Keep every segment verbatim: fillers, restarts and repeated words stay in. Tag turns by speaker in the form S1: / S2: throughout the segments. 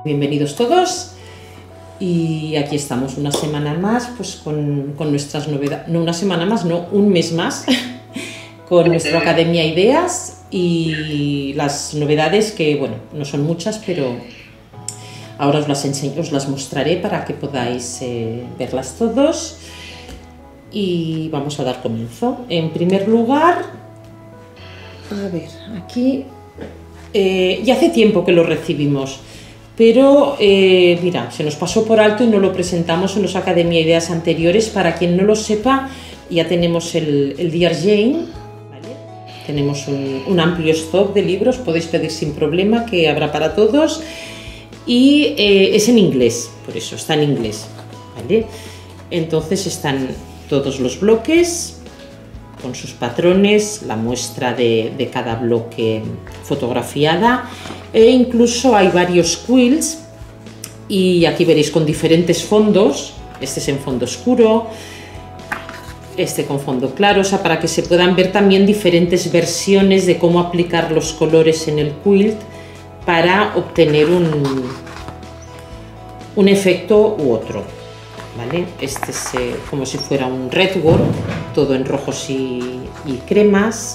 S1: Bienvenidos todos y aquí estamos una semana más pues con, con nuestras novedades, no una semana más, no, un mes más con nuestra Academia Ideas y las novedades que, bueno, no son muchas, pero ahora os las enseño, os las mostraré para que podáis eh, verlas todos y vamos a dar comienzo. En primer lugar, a ver, aquí eh, ya hace tiempo que lo recibimos. Pero, eh, mira, se nos pasó por alto y no lo presentamos en los Academia Ideas anteriores. Para quien no lo sepa, ya tenemos el, el Dear Jane, ¿vale? Tenemos un, un amplio stock de libros, podéis pedir sin problema, que habrá para todos. Y eh, es en inglés, por eso está en inglés, ¿vale? Entonces están todos los bloques con sus patrones, la muestra de, de cada bloque fotografiada, e incluso hay varios quills y aquí veréis con diferentes fondos. Este es en fondo oscuro, este con fondo claro, o sea, para que se puedan ver también diferentes versiones de cómo aplicar los colores en el quilt para obtener un, un efecto u otro, ¿vale? Este es eh, como si fuera un redwork, todo en rojos y, y cremas,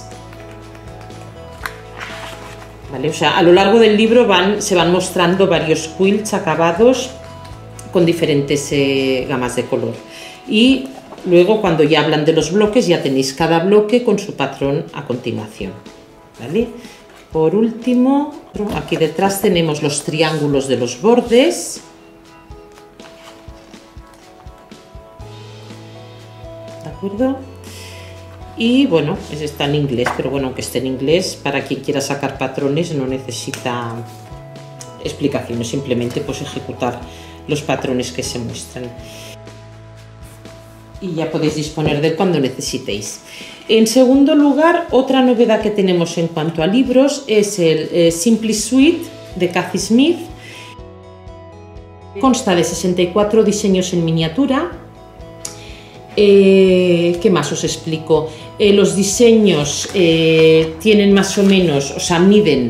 S1: ¿vale? O sea, a lo largo del libro van, se van mostrando varios quilts acabados con diferentes eh, gamas de color. Y luego, cuando ya hablan de los bloques, ya tenéis cada bloque con su patrón a continuación, ¿vale? Por último, aquí detrás tenemos los triángulos de los bordes. ¿De acuerdo? Y bueno, está en inglés, pero bueno, aunque esté en inglés, para quien quiera sacar patrones no necesita explicaciones, simplemente pues ejecutar los patrones que se muestran. Y ya podéis disponer de él cuando necesitéis. En segundo lugar, otra novedad que tenemos en cuanto a libros es el eh, Simply Sweet de Kathy Smith. Consta de sesenta y cuatro diseños en miniatura. Eh, ¿Qué más os explico? Eh, los diseños eh, tienen más o menos, o sea, miden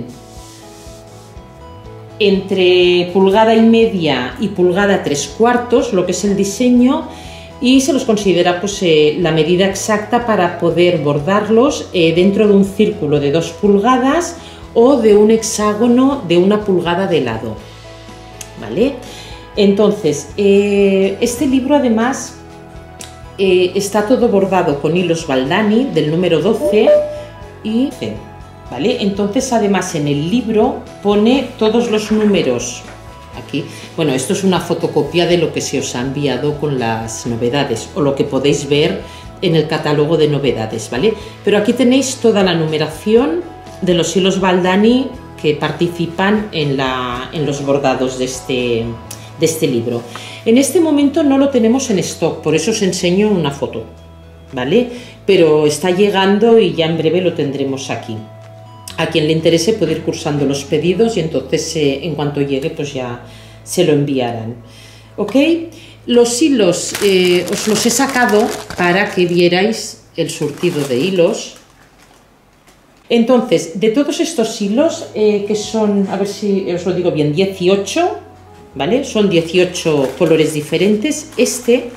S1: entre pulgada y media y pulgada tres cuartos, lo que es el diseño, y se los considera pues eh, la medida exacta para poder bordarlos eh, dentro de un círculo de dos pulgadas o de un hexágono de una pulgada de lado, ¿vale? Entonces, eh, este libro además Eh, está todo bordado con hilos Baldani del número doce y ¿vale? Entonces además en el libro pone todos los números aquí. Bueno, esto es una fotocopia de lo que se os ha enviado con las novedades o lo que podéis ver en el catálogo de novedades, ¿vale? Pero aquí tenéis toda la numeración de los hilos Baldani que participan en, la, en los bordados de este, de este libro. En este momento no lo tenemos en stock, por eso os enseño una foto, ¿vale? Pero está llegando y ya en breve lo tendremos aquí. A quien le interese puede ir cursando los pedidos y entonces eh, en cuanto llegue pues ya se lo enviarán. ¿Ok? Los hilos eh, os los he sacado para que vierais el surtido de hilos. Entonces, de todos estos hilos, eh, que son, a ver si os lo digo bien, dieciocho, ¿vale? Son dieciocho colores diferentes. Este,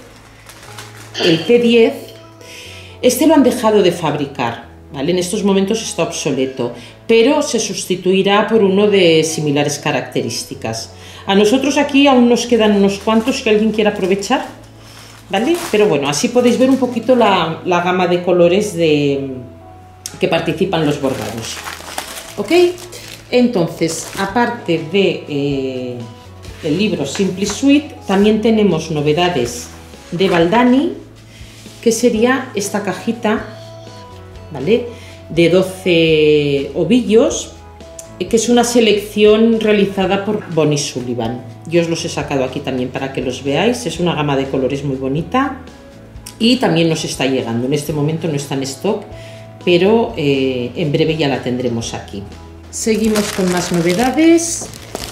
S1: el T diez, este lo han dejado de fabricar, ¿vale? En estos momentos está obsoleto, pero se sustituirá por uno de similares características. A nosotros aquí aún nos quedan unos cuantos que alguien quiera aprovechar, ¿vale? Pero bueno, así podéis ver un poquito la, la gama de colores de, que participan los bordados. ¿Ok? Entonces, aparte de... Eh, el libro Simply Sweet, también tenemos novedades de Baldani, que sería esta cajita, ¿vale? De doce ovillos, que es una selección realizada por Bonnie Sullivan. Yo os los he sacado aquí también para que los veáis. Es una gama de colores muy bonita y también nos está llegando. En este momento no está en stock, pero eh, en breve ya la tendremos aquí. Seguimos con más novedades.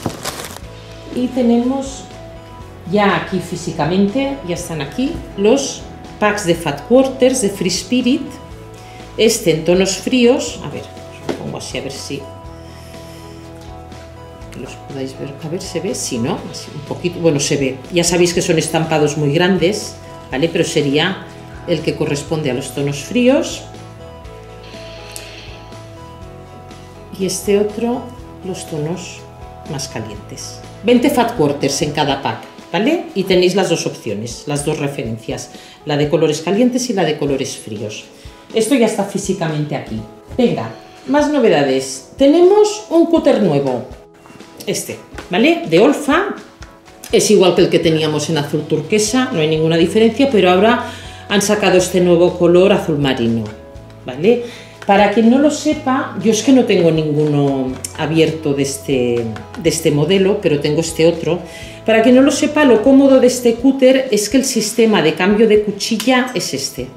S1: Y tenemos ya aquí físicamente, ya están aquí, los packs de Fat Quarters de Free Spirit. Este en tonos fríos, a ver, os lo pongo así a ver si que los podáis ver. A ver, ¿se ve? Sí, ¿no? Así un poquito, bueno, se ve. Ya sabéis que son estampados muy grandes, ¿vale? Pero sería el que corresponde a los tonos fríos. Y este otro, los tonos más calientes. veinte fat quarters en cada pack, ¿vale? Y tenéis las dos opciones, las dos referencias, la de colores calientes y la de colores fríos. Esto ya está físicamente aquí. Venga, más novedades. Tenemos un cúter nuevo, este, ¿vale? De Olfa. Es igual que el que teníamos en azul turquesa, no hay ninguna diferencia, pero ahora han sacado este nuevo color azul marino, ¿vale? Para quien no lo sepa, yo es que no tengo ninguno abierto de este, de este modelo, pero tengo este otro. Para quien no lo sepa, lo cómodo de este cúter es que el sistema de cambio de cuchilla es este,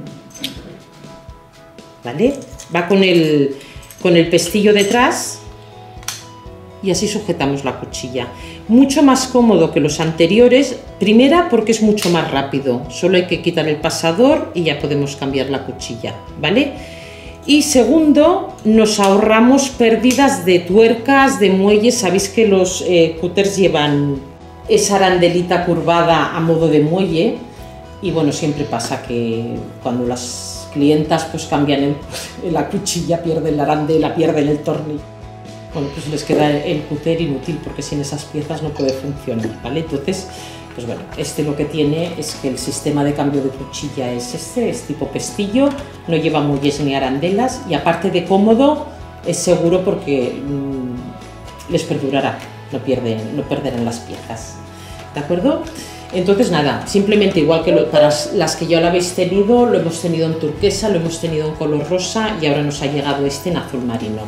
S1: ¿vale? Va con el, con el pestillo detrás y así sujetamos la cuchilla. Mucho más cómodo que los anteriores, primera porque es mucho más rápido, solo hay que quitar el pasador y ya podemos cambiar la cuchilla, ¿vale? Y segundo, nos ahorramos pérdidas de tuercas, de muelles. Sabéis que los eh, cúters llevan esa arandelita curvada a modo de muelle y bueno, siempre pasa que cuando las clientas pues cambian el, la cuchilla, pierden la arandela, pierden el tornillo. Bueno, pues les queda el cúter inútil porque sin esas piezas no puede funcionar, ¿vale? Entonces, pues bueno, este lo que tiene es que el sistema de cambio de cuchilla es este, es tipo pestillo, no lleva muelles ni arandelas y aparte de cómodo, es seguro porque mmm, les perdurará, no, pierden, no perderán las piezas, ¿de acuerdo? Entonces nada, simplemente igual que lo, para las que ya lo habéis tenido, lo hemos tenido en turquesa, lo hemos tenido en color rosa y ahora nos ha llegado este en azul marino.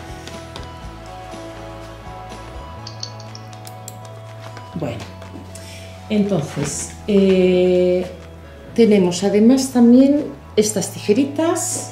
S1: Bueno. Entonces, eh, tenemos además también estas tijeritas,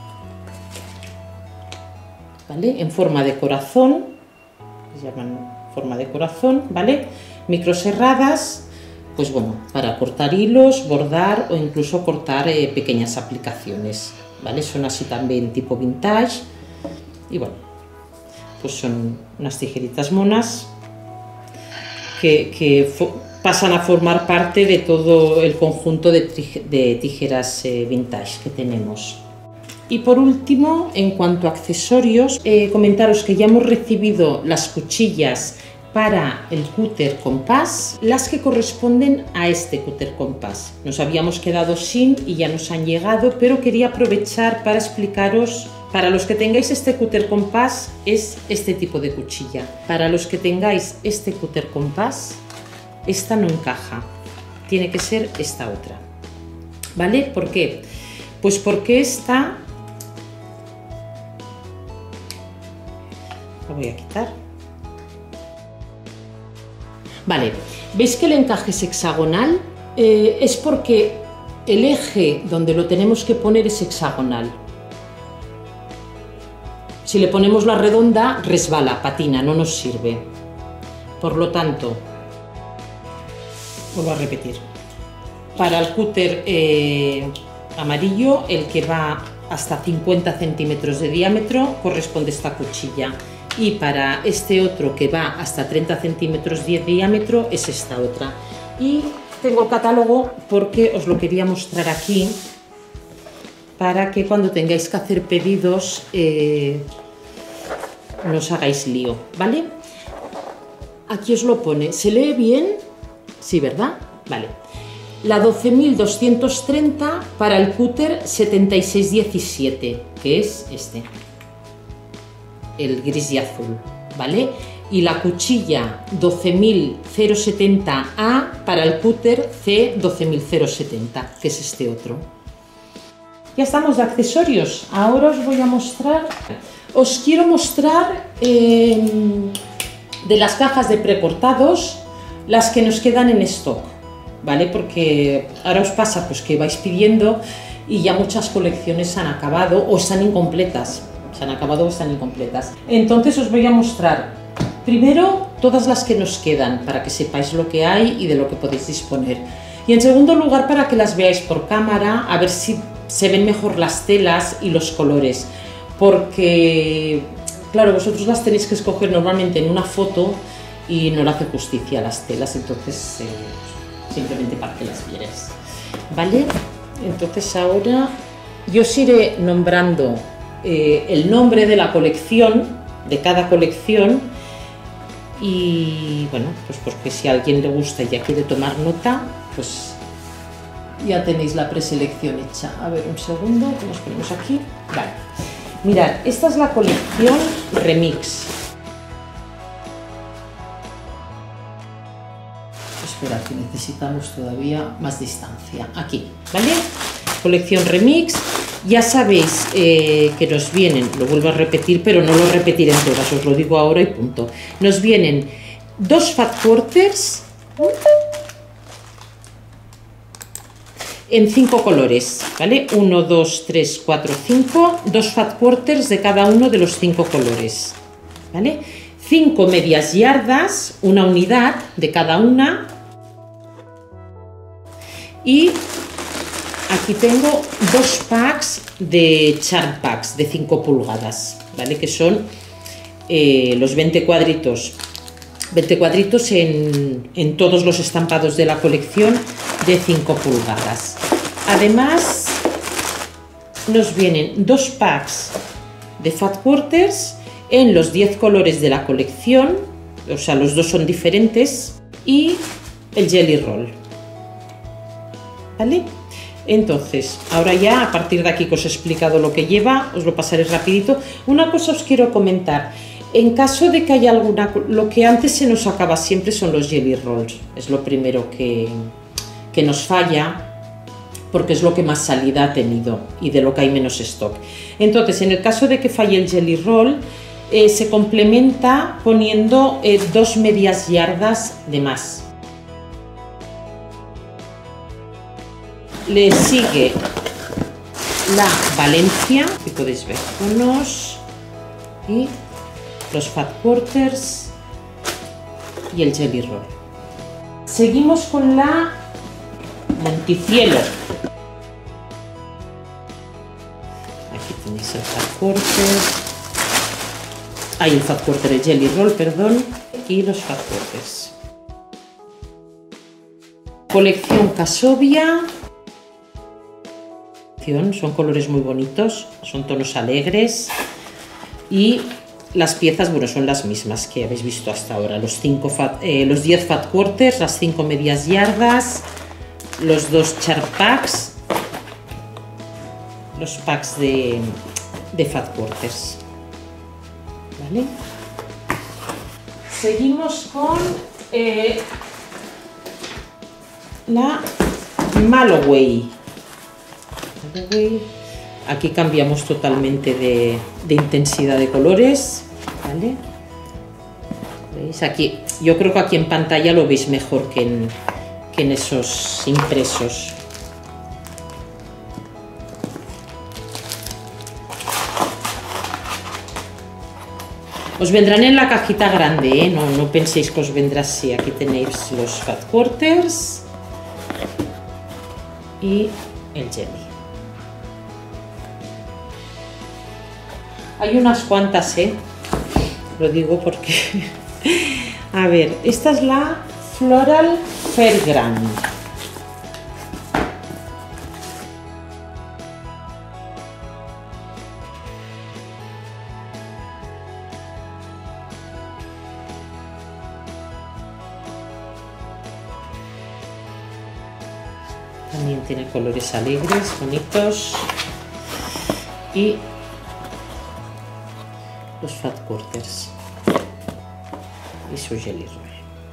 S1: ¿vale? En forma de corazón, se llaman forma de corazón, ¿vale? Microserradas, pues bueno, para cortar hilos, bordar o incluso cortar eh, pequeñas aplicaciones, ¿vale? Son así también tipo vintage y bueno, pues son unas tijeritas monas que... que pasan a formar parte de todo el conjunto de, de tijeras eh, vintage que tenemos. Y por último, en cuanto a accesorios, eh, comentaros que ya hemos recibido las cuchillas para el cúter compás, las que corresponden a este cúter compás. Nos habíamos quedado sin y ya nos han llegado, pero quería aprovechar para explicaros, para los que tengáis este cúter compás es este tipo de cuchilla. Para los que tengáis este cúter compás, esta no encaja, tiene que ser esta otra, ¿vale? ¿Por qué? Pues porque esta, la voy a quitar, vale, ¿veis que el encaje es hexagonal? Eh, es porque el eje donde lo tenemos que poner es hexagonal. Si le ponemos la redonda, resbala, patina, no nos sirve. Por lo tanto, vuelvo a repetir, para el cúter eh, amarillo, el que va hasta cincuenta centímetros de diámetro, corresponde esta cuchilla. Y para este otro que va hasta treinta centímetros de diámetro, es esta otra. Y tengo el catálogo porque os lo quería mostrar aquí, para que cuando tengáis que hacer pedidos eh, no os hagáis lío, ¿vale? Aquí os lo pone, ¿se lee bien? Sí, ¿verdad? Vale. La doce mil doscientos treinta para el cúter setenta y seis diecisiete, que es este, el gris y azul, ¿vale? Y la cuchilla doce mil setenta A para el cúter C doce mil setenta, que es este otro. Ya estamos de accesorios. Ahora os voy a mostrar, os quiero mostrar eh, de las cajas de precortados, las que nos quedan en stock, ¿vale? Porque ahora os pasa pues que vais pidiendo y ya muchas colecciones se han acabado o están incompletas, se han acabado o están incompletas. Entonces os voy a mostrar primero todas las que nos quedan para que sepáis lo que hay y de lo que podéis disponer. Y en segundo lugar para que las veáis por cámara, a ver si se ven mejor las telas y los colores, porque claro, vosotros las tenéis que escoger normalmente en una foto y no le hace justicia a las telas, entonces eh, simplemente para que las vierais, ¿vale? Entonces ahora yo os iré nombrando eh, el nombre de la colección, de cada colección, y bueno, pues porque si a alguien le gusta y ya quiere tomar nota, pues ya tenéis la preselección hecha. A ver, un segundo, que nos ponemos aquí. Vale. Mirad, esta es la colección Remix. Espera, que necesitamos todavía más distancia. Aquí, ¿vale? Colección Remix. Ya sabéis eh, que nos vienen, lo vuelvo a repetir, pero no lo repetiré en todas, os lo digo ahora y punto. Nos vienen dos fat quarters en cinco colores, ¿vale? uno, dos, tres, cuatro, cinco, dos fat quarters de cada uno de los cinco colores, ¿vale? cinco medias yardas, una unidad de cada una. Y aquí tengo dos packs de chart packs de cinco pulgadas, ¿vale? Que son eh, los veinte cuadritos, veinte cuadritos en, en todos los estampados de la colección de cinco pulgadas. Además, nos vienen dos packs de fat quarters en los diez colores de la colección, o sea, los dos son diferentes, y el jelly roll, ¿vale? Entonces, ahora ya, a partir de aquí que os he explicado lo que lleva, os lo pasaré rapidito. Una cosa os quiero comentar. En caso de que haya alguna... Lo que antes se nos acaba siempre son los jelly rolls. Es lo primero que, que nos falla, porque es lo que más salida ha tenido y de lo que hay menos stock. Entonces, en el caso de que falle el jelly roll, eh, se complementa poniendo eh, dos medias yardas de más. Le sigue la Valencia, que podéis ver, unos y los fat quarters y el jelly roll. Seguimos con la Monticello. Aquí tenéis el fat quarter, hay el fat quarter, el jelly roll, perdón, y los fat quarters. Colección Casovia. Son colores muy bonitos, son tonos alegres y las piezas, bueno, son las mismas que habéis visto hasta ahora, los, cinco fat, eh, los diez fat quarters, las cinco medias yardas, los dos chart packs, los packs de, de fat quarters, ¿vale? Seguimos con eh, la Malloway. Aquí cambiamos totalmente de, de intensidad de colores, ¿vale? ¿Veis? Aquí, yo creo que aquí en pantalla lo veis mejor que en, que en esos impresos. Os vendrán en la cajita grande, ¿eh? No, no penséis que os vendrá así. Aquí tenéis los fat quarters y el jelly. Hay unas cuantas, ¿eh? Lo digo porque... A ver, esta es la Floral Fairground. También tiene colores alegres, bonitos. Y los fat quarters y su jelly roll.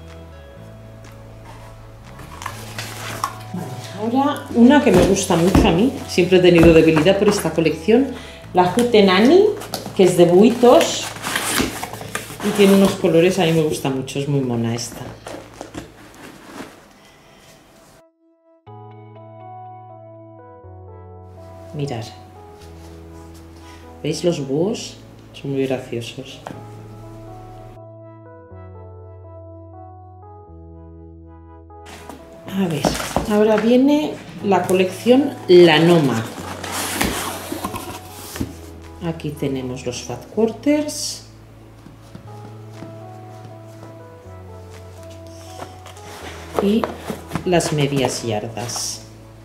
S1: Vale, ahora una que me gusta mucho a mí, siempre he tenido debilidad por esta colección, la Hootenanny, que es de buitos y tiene unos colores, a mí me gusta mucho, es muy mona esta. Mirad, ¿veis los búhos? Son muy graciosos. A ver, ahora viene la colección Lanoma. Aquí tenemos los fat quarters y las medias yardas.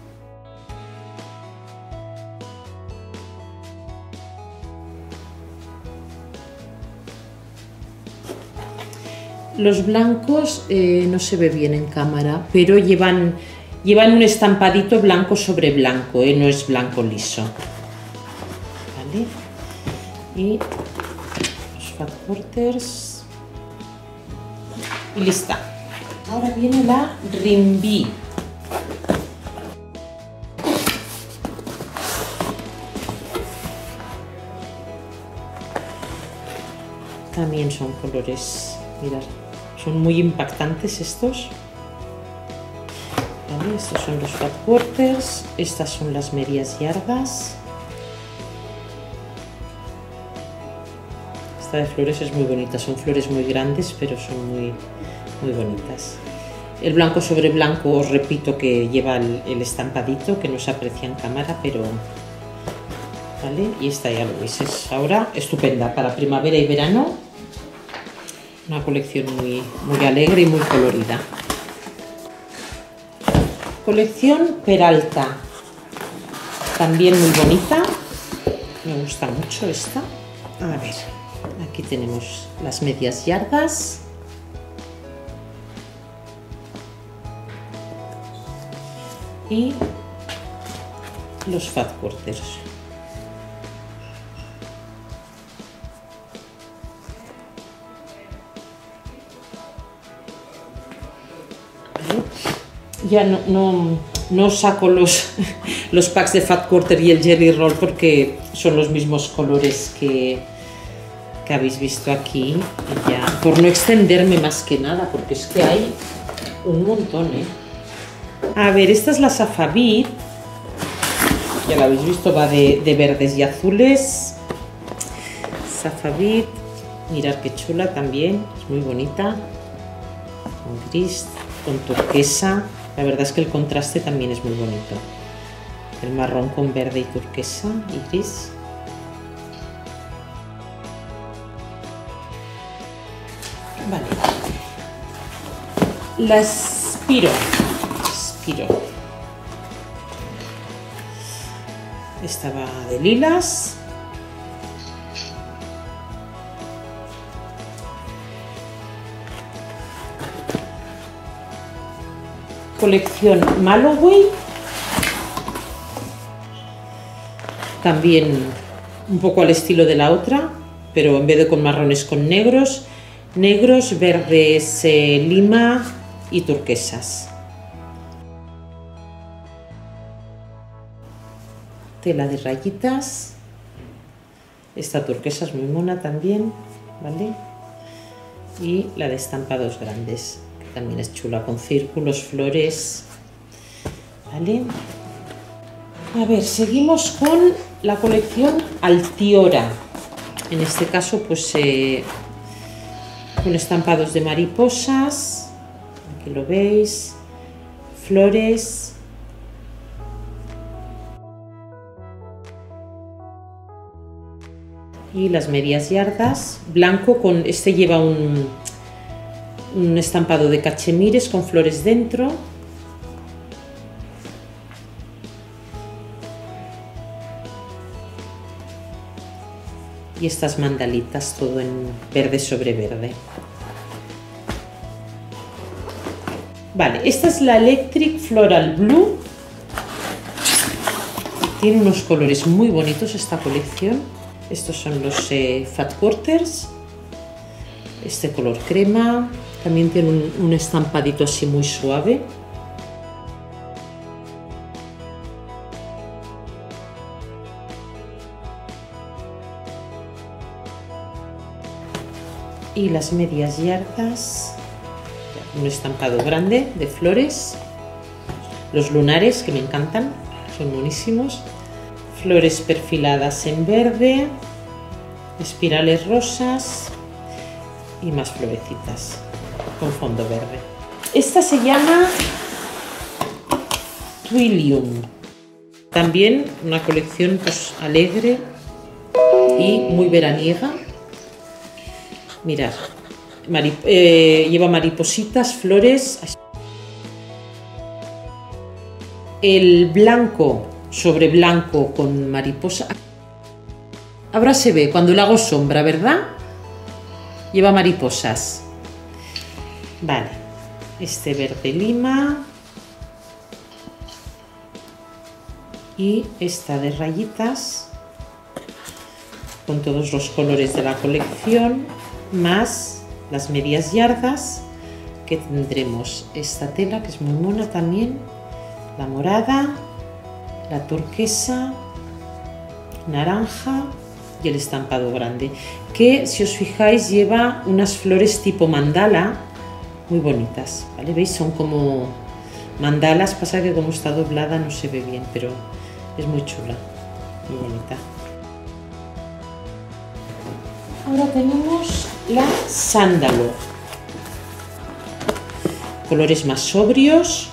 S1: Los blancos eh, no se ve bien en cámara, pero llevan, llevan un estampadito blanco sobre blanco, eh, no es blanco liso. ¿Vale? Y los fat quarters. Y lista. Ahora viene la rimbi. También son colores, mirad, son muy impactantes estos. ¿Vale? Estos son los fat quarters, estas son las medias yardas. Esta de flores es muy bonita, son flores muy grandes, pero son muy, muy bonitas. El blanco sobre blanco, os repito que lleva el, el estampadito, que no se aprecia en cámara, pero... ¿Vale? Y esta ya lo veis, es ahora estupenda para primavera y verano. Una colección muy, muy alegre y muy colorida. Colección Peralta, también muy bonita, me gusta mucho esta. A ver, aquí tenemos las medias yardas. Y los fat quarters. Ya no, no, no saco los, los packs de fat quarter y el jelly roll porque son los mismos colores que, que habéis visto aquí. Ya, por no extenderme más que nada, porque es que hay un montón, ¿eh? A ver, esta es la Safavit, ya la habéis visto, va de, de verdes y azules. Safavit, mirad qué chula también, es muy bonita, con gris, con turquesa. La verdad es que el contraste también es muy bonito, el marrón con verde y turquesa y gris. Vale, la Spiro. Esta va de lilas. Colección Malloway. También un poco al estilo de la otra, pero en vez de con marrones, con negros. Negros, verdes, eh, lima y turquesas. Tela de rayitas, esta turquesa es muy mona también, ¿vale? Y la de estampados grandes, que también es chula, con círculos, flores, ¿vale? A ver, seguimos con la colección Altiora, en este caso pues eh, con estampados de mariposas, aquí lo veis, flores. Y las medias yardas, blanco, con este lleva un, un estampado de cachemires con flores dentro. Y estas mandalitas, todo en verde sobre verde. Vale, esta es la Electric Floral Blue. Tiene unos colores muy bonitos esta colección. Estos son los eh, fat quarters, este color crema, también tiene un, un estampadito así muy suave. Y las medias yardas, un estampado grande de flores, los lunares que me encantan, son buenísimos. Flores perfiladas en verde, espirales rosas y más florecitas con fondo verde. Esta se llama Twilium. También una colección pues alegre y muy veraniega. Mirad, Mari, eh, lleva maripositas, flores. el blanco sobre blanco con mariposa. Ahora se ve cuando le hago sombra, ¿verdad? Lleva mariposas. Vale, este verde lima y esta de rayitas con todos los colores de la colección, más las medias yardas, que tendremos esta tela que es muy mona también, la morada, la turquesa, naranja y el estampado grande, que si os fijáis lleva unas flores tipo mandala muy bonitas, ¿vale? ¿Veis? Son como mandalas, pasa que como está doblada no se ve bien, pero es muy chula, muy bonita. Ahora tenemos la sándalo, colores más sobrios,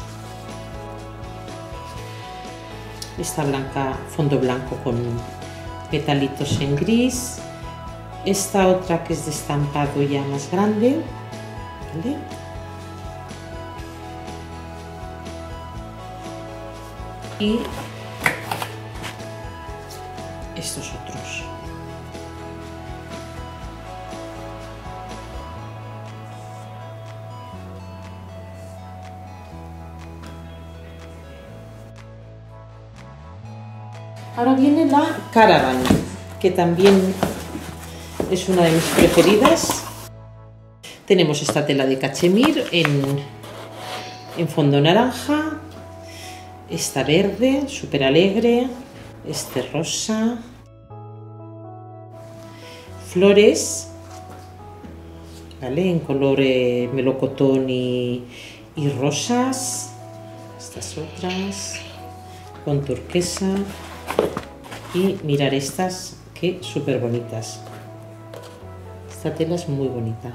S1: esta blanca, fondo blanco con petalitos en gris, esta otra que es de estampado ya más grande, ¿vale? Y estos otros. Ahora viene la Caravan, que también es una de mis preferidas. Tenemos esta tela de cachemir en, en fondo naranja, esta verde, súper alegre, este rosa, flores, ¿vale? En color eh, melocotón y, y rosas, estas otras, con turquesa. Y mirar estas, que súper bonitas. Esta tela es muy bonita.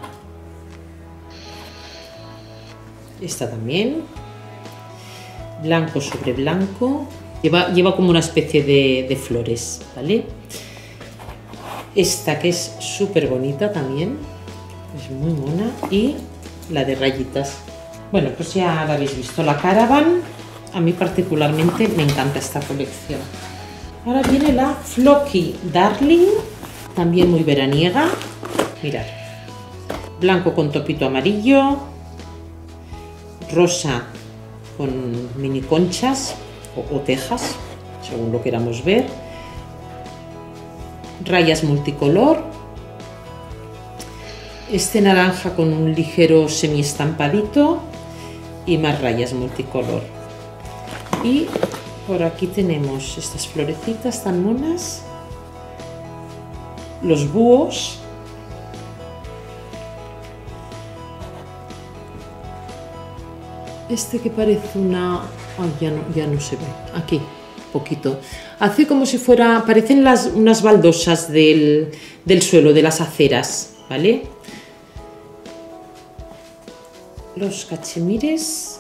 S1: Esta también. Blanco sobre blanco. Lleva, lleva como una especie de, de flores, ¿vale? Esta que es súper bonita también. Es muy mona. Y la de rayitas. Bueno, pues ya la habéis visto. La Caravan, a mí particularmente me encanta esta colección. Ahora viene la Flocky Darling, también muy veraniega. Mirad, blanco con topito amarillo, rosa con mini conchas o, o tejas, según lo queramos ver, rayas multicolor, este naranja con un ligero semiestampadito y más rayas multicolor. Y por aquí tenemos estas florecitas tan monas, los búhos, este que parece una... Oh, ya, no, ya no se ve, aquí, poquito, hace como si fuera, parecen las, unas baldosas del, del suelo, de las aceras, ¿vale? Los cachemires.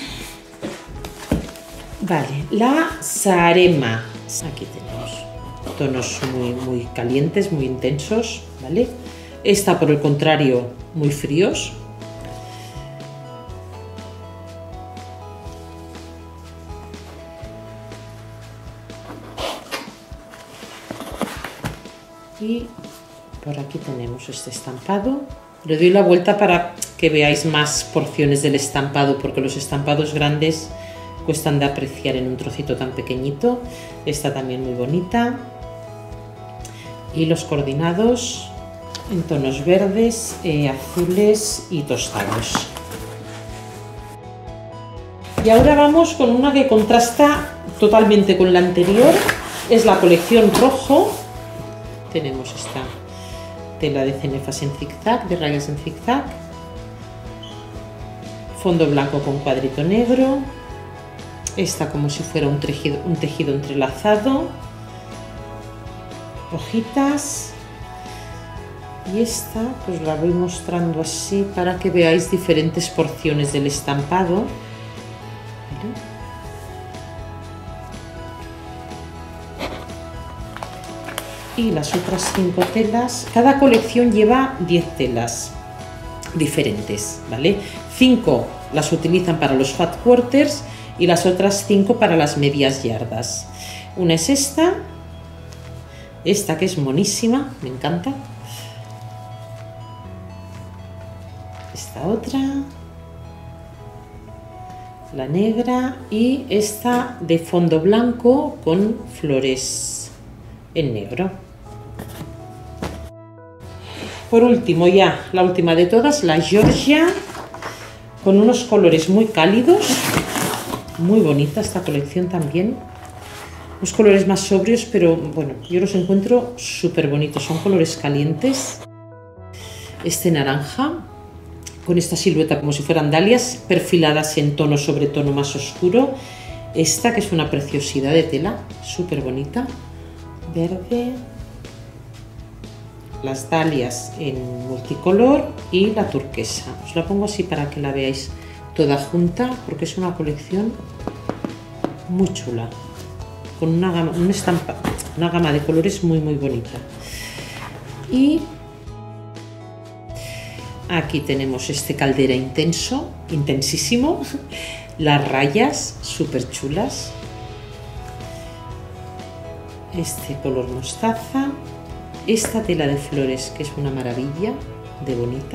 S1: Vale, la Saarema, aquí tenemos tonos muy, muy calientes, muy intensos, ¿vale? Esta, por el contrario, muy fríos. Y por aquí tenemos este estampado. Le doy la vuelta para que veáis más porciones del estampado, porque los estampados grandes cuestan de apreciar en un trocito tan pequeñito. Esta también muy bonita. Y los coordinados en tonos verdes, eh, azules y tostados. Y ahora vamos con una que contrasta totalmente con la anterior. Es la colección rojo. Tenemos esta tela de cenefas en zigzag, de rayas en zigzag. Fondo blanco con cuadrito negro. Esta como si fuera un tejido, un tejido entrelazado, hojitas, y esta pues la voy mostrando así para que veáis diferentes porciones del estampado. Y las otras cinco telas, cada colección lleva diez telas diferentes, ¿vale? cinco las utilizan para los fat quarters y las otras cinco para las medias yardas. Una es esta, esta que es monísima, me encanta. Esta otra, la negra, y esta de fondo blanco con flores en negro. Por último, ya la última de todas, la Georgia, con unos colores muy cálidos, muy bonita esta colección también. Unos colores más sobrios, pero bueno, yo los encuentro súper bonitos, son colores calientes. Este naranja, con esta silueta como si fueran dalias, perfiladas en tono sobre tono más oscuro. Esta que es una preciosidad de tela, súper bonita, verde. Las dalias en multicolor y la turquesa. Os la pongo así para que la veáis toda junta, porque es una colección muy chula, con una gama, una estampa, una gama de colores muy muy bonita. Y aquí tenemos este caldera intenso, intensísimo, las rayas súper chulas, este color mostaza, esta tela de flores que es una maravilla de bonita,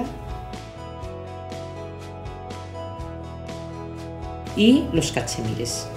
S1: y los cachemires.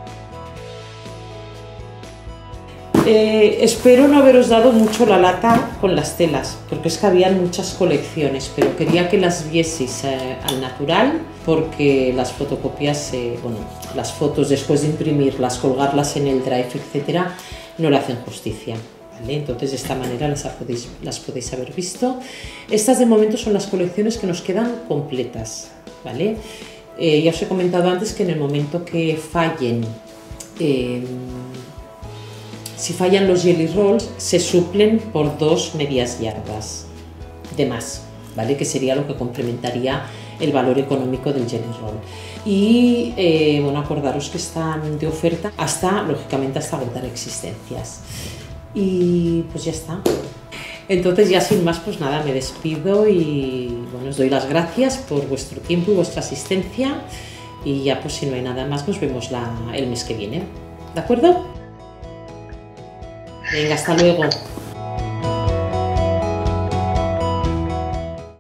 S1: Eh, espero no haberos dado mucho la lata con las telas, porque es que habían muchas colecciones, pero quería que las vieseis eh, al natural, porque las fotocopias, eh, bueno, las fotos después de imprimirlas, colgarlas en el Drive, etcétera, no le hacen justicia. ¿Vale? Entonces de esta manera las podéis, las podéis haber visto. Estas de momento son las colecciones que nos quedan completas, ¿vale? Eh, ya os he comentado antes que en el momento que fallen, eh, si fallan los jelly rolls, se suplen por dos medias yardas de más, ¿vale? Que sería lo que complementaría el valor económico del jelly roll. Y eh, bueno, acordaros que están de oferta hasta, lógicamente, hasta agotar existencias. Y pues ya está. Entonces ya sin más, pues nada, me despido y bueno, os doy las gracias por vuestro tiempo y vuestra asistencia, y ya pues si no hay nada más, nos vemos la, el mes que viene, ¿de acuerdo? Venga, hasta luego.